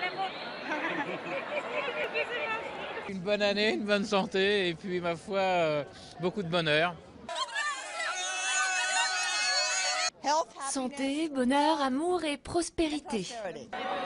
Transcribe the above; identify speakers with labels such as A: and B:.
A: Une bonne année, une bonne santé et puis ma foi, beaucoup de bonheur.
B: Santé, bonheur, amour et prospérité.